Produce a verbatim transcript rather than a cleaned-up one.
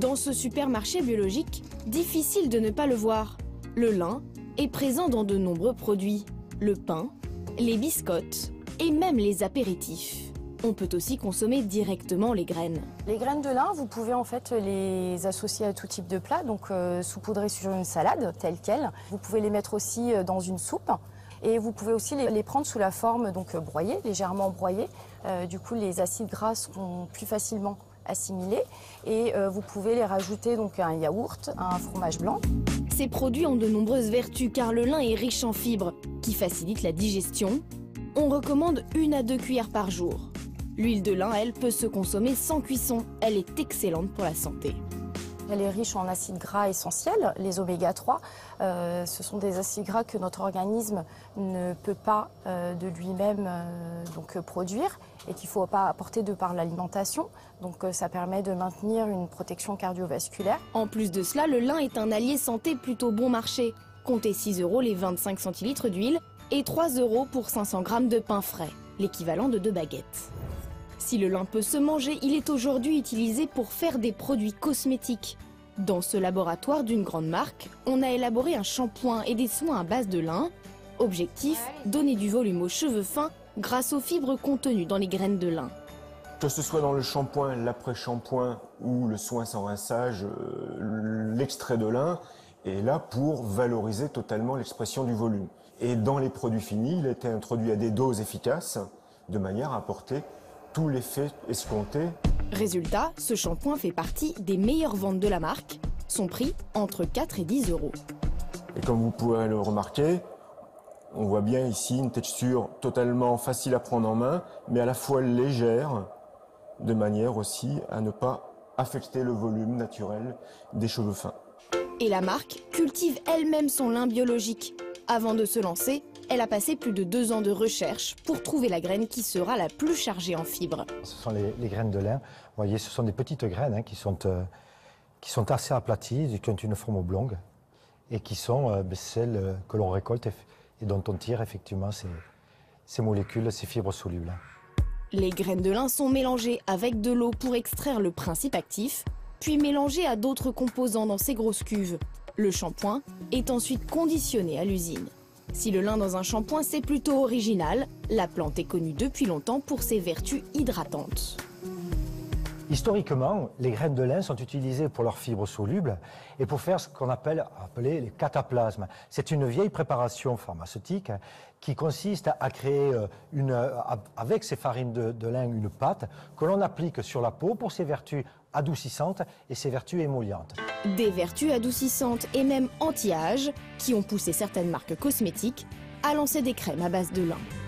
Dans ce supermarché biologique, difficile de ne pas le voir. Le lin est présent dans de nombreux produits. Le pain, les biscottes et même les apéritifs. On peut aussi consommer directement les graines. Les graines de lin, vous pouvez en fait les associer à tout type de plat, donc euh, saupoudrer sur une salade telle quelle. Vous pouvez les mettre aussi dans une soupe et vous pouvez aussi les, les prendre sous la forme donc broyée, légèrement broyée. Euh, du coup, les acides gras seront plus facilement assimilés et euh, vous pouvez les rajouter donc à un yaourt, à un fromage blanc. Ces produits ont de nombreuses vertus car le lin est riche en fibres qui facilitent la digestion. On recommande une à deux cuillères par jour. L'huile de lin, elle, peut se consommer sans cuisson. Elle est excellente pour la santé. Elle est riche en acides gras essentiels, les oméga trois. Euh, ce sont des acides gras que notre organisme ne peut pas euh, de lui-même euh, donc, produire et qu'il ne faut pas apporter de par l'alimentation. Donc euh, ça permet de maintenir une protection cardiovasculaire. En plus de cela, le lin est un allié santé plutôt bon marché. Comptez six euros les vingt-cinq centilitres d'huile et trois euros pour cinq cents grammes de pain frais, l'équivalent de deux baguettes. Si le lin peut se manger, il est aujourd'hui utilisé pour faire des produits cosmétiques. Dans ce laboratoire d'une grande marque, on a élaboré un shampoing et des soins à base de lin. Objectif, donner du volume aux cheveux fins grâce aux fibres contenues dans les graines de lin. Que ce soit dans le shampoing, l'après-shampoing ou le soin sans rinçage, l'extrait de lin est là pour valoriser totalement l'expression du volume. Et dans les produits finis, il a été introduit à des doses efficaces de manière à apporter tout l'effet escompté. Résultat, ce shampoing fait partie des meilleures ventes de la marque. Son prix, entre quatre et dix euros. Et comme vous pouvez le remarquer, on voit bien ici une texture totalement facile à prendre en main, mais à la fois légère, de manière aussi à ne pas affecter le volume naturel des cheveux fins. Et la marque cultive elle-même son lin biologique. Avant de se lancer, elle a passé plus de deux ans de recherche pour trouver la graine qui sera la plus chargée en fibres. Ce sont les, les graines de lin. Vous voyez, ce sont des petites graines hein, qui, sont, euh, qui sont assez aplaties, qui ont une forme oblongue et qui sont euh, celles que l'on récolte et, et dont on tire effectivement ces, ces molécules, ces fibres solubles. Les graines de lin sont mélangées avec de l'eau pour extraire le principe actif, puis mélangées à d'autres composants dans ces grosses cuves. Le shampoing est ensuite conditionné à l'usine. Si le lin dans un shampoing, c'est plutôt original, la plante est connue depuis longtemps pour ses vertus hydratantes. Historiquement, les graines de lin sont utilisées pour leurs fibres solubles et pour faire ce qu'on appelle appeler les cataplasmes. C'est une vieille préparation pharmaceutique qui consiste à créer une, avec ces farines de, de lin une pâte que l'on applique sur la peau pour ses vertus adoucissantes et ses vertus émollientes. Des vertus adoucissantes et même anti-âge qui ont poussé certaines marques cosmétiques à lancer des crèmes à base de lin.